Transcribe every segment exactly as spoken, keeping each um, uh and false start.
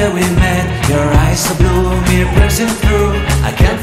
that we met. Your eyes so blue, me piercing through. I can't.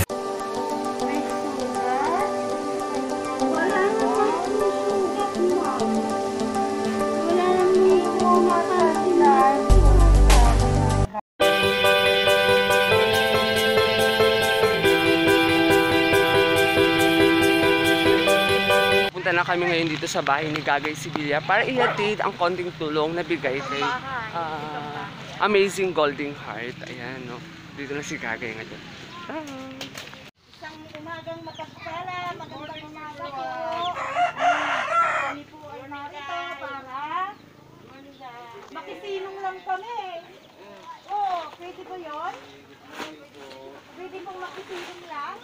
Punta na kami ngayon dito sa bahay ni Gagay Sibilia para ihatid ang konting tulong na bigay kay uh, Amazing Golden Heart. Ayan, no? Dito na si Gagay ngayon. Ah. Isang umagang mapagpala, magandang umaga po. Kami po ay narito para makisinong lang kami. Oo, pwede po yun? Pwede pong makisinong lang?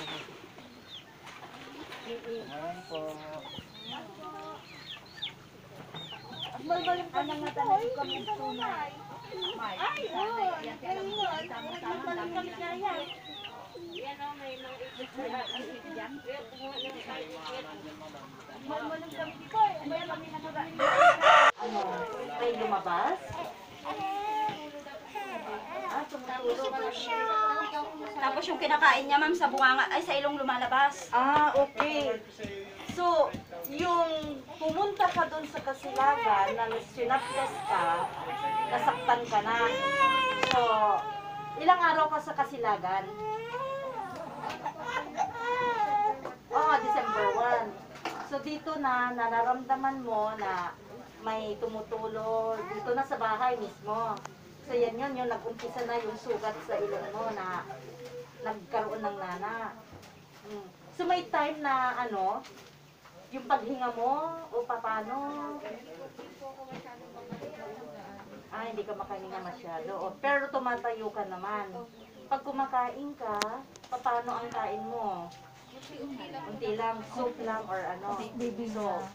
Ayan po. At malmalang kami po ay kami tunay. Ay, oo. Ayun nga. Malmalang kami kaya. Yan o, may mga isip dyan. Malmalang kami dito eh. May kami nakaraan. Ano? May lumabas? Tapos yung kinakain niya, ma'am, sa bunganga, ay sa ilong lumalabas. Ah, okay. So, yung pumunta ka doon sa Kasilagan, na sinaptes ka, nasaktan ka na. So, ilang araw ka sa Kasilagan? Oh, December first. So, dito na, nararamdaman mo na may tumutulo, dito na sa bahay mismo. So, yan yun, yung nag-umpisa na yung sugat sa ilong mo na nagkaroon ng nana. Hmm. So, may time na, ano, yung paghinga mo, o paano? Ah, hindi ka makahinga masyado. O, pero tumatayo ka naman. Pag kumakain ka, paano ang kain mo? Unti lang, soup lang, or ano? So,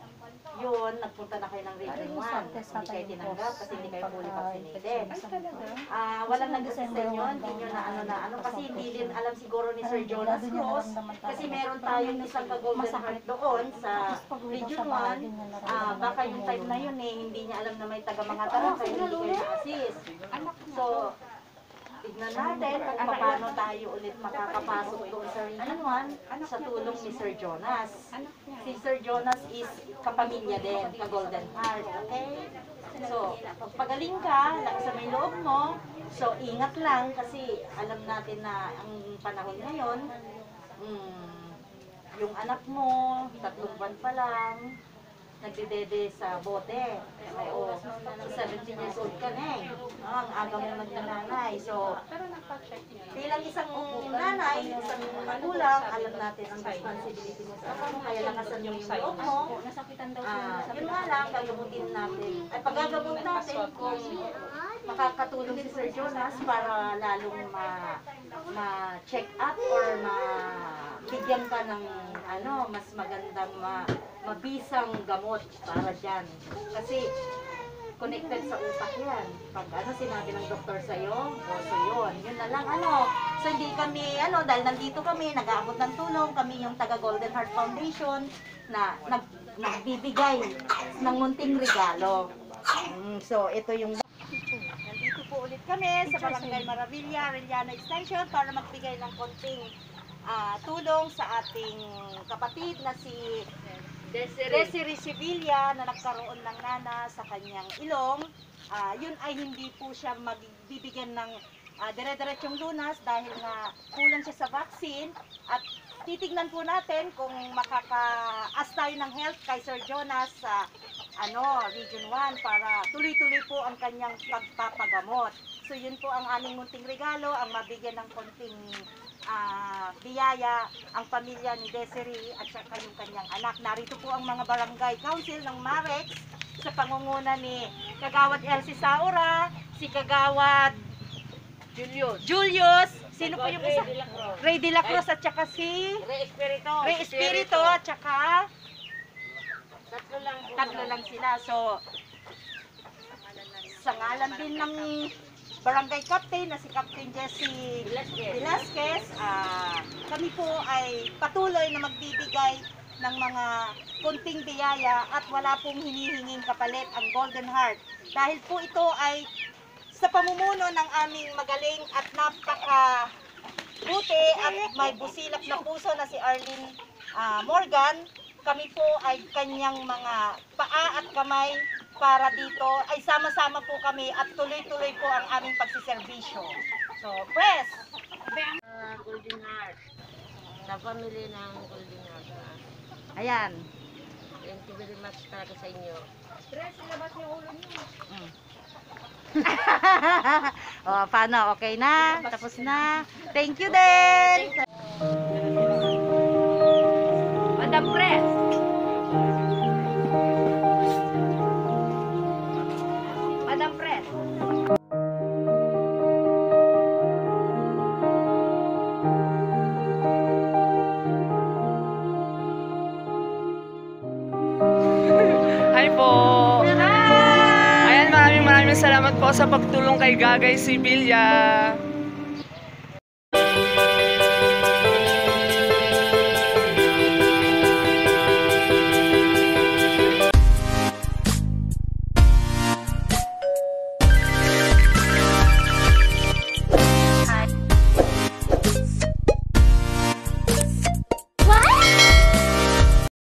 yun, nagpunta na kayo ng Region one. Hindi kayo tinanggap kasi hindi kayo fully vaccinated. Ah, walang nag-assess sa inyo, hindi nyo na ano na ano. Kasi hindi din alam siguro ni Sir Jonas Cruz. Kasi meron tayong isang ka-golden heart doon sa Region one. Ah, baka yung time na yun eh, hindi niya alam na may taga-mga-tara kaya hindi kayo na-assist. So, tignan natin kung paano tayo ulit makakapasok doon sa Region one sa tulong ni Sir Jonas. Si Sir Jonas is kapamilya din, ka-Golden Heart, okay? So, pagpagaling ka, lakas sa may loob mo, so ingat lang kasi alam natin na ang panahon ngayon, hmm, yung anak mo, tatlong buwan pa lang, nagdedede sa bote. Oo, seventeen years old ka na eh. Oh, ang aga mo nagtananay. So, bilang isang nanay, isang magulang, alam natin ang responsibility mo sa anak mo. Kaya lakasan mo yung loob mo. Ah, yun nga lang, gagamutin natin. Ay, paggagamot natin kung makakatulong si Sir Jonas para lalong ma-check up or ma-bigyan ka ng ano, mas magandang ma mabisang gamot para dyan. Kasi connected sa utak yan. Pag ano sinabi ng doktor sa'yo, o so yun. Yun na lang ano. So hindi kami, ano, dahil nandito kami, nag-aabot ng tulong, kami yung taga Golden Heart Foundation na nag, nagbibigay ng munting regalo. Mm, so ito yung... Nandito po ulit kami sa Barangay Maravilla, Arellano Extension para magbigay ng konting uh, tulong sa ating kapatid na si Desiree, Desiree Sibilia na nagkaroon ng nana sa kanyang ilong. Uh, yun ay hindi po siya magbibigyan ng uh, dire-diretsyong lunas dahil nga kulang siya sa vaccine. At titignan po natin kung makaka-as tayo ng health kay Sir Jonas sa uh, ano, Region one para tuloy-tuloy po ang kanyang pagpapagamot. So yun po ang aming munting regalo, ang mabigyan ng konting Uh, biyaya ang pamilya ni Desiree at saka yung kanyang anak. Narito po ang mga barangay council ng Marex sa pangunguna ni Kagawad Elsie Saura, si Kagawad Julius, Julius sino po yung isa? Ray de la Cruz at saka si Ray Espirito, Ray Espirito at saka tatlo lang, tatlo lang sila. So sa ngalan din ng Barangay Captain na si Captain Jesse Velasquez, uh, kami po ay patuloy na magbibigay ng mga konting biyaya at wala pong hinihinging kapalit ang Golden Heart. Dahil po ito ay sa pamumuno ng aming magaling at napaka buti at may busilak na puso na si Arlene ah, Morgan, kami po ay kanyang mga paa at kamay para dito ay sama-sama po kami at tuloy-tuloy po ang aming pagsiservisyo. So, press! Uh, Golden Heart. Sa family ng Golden Heart. ah. Ayan. Thank you very much talaga sa inyo. O, paano? Okay na? Tapos na? Thank you din! Madam Press. Madam Press. Hi po! Ayan, maraming maraming salamat po sa pagtulong kay Gagay Sibilya.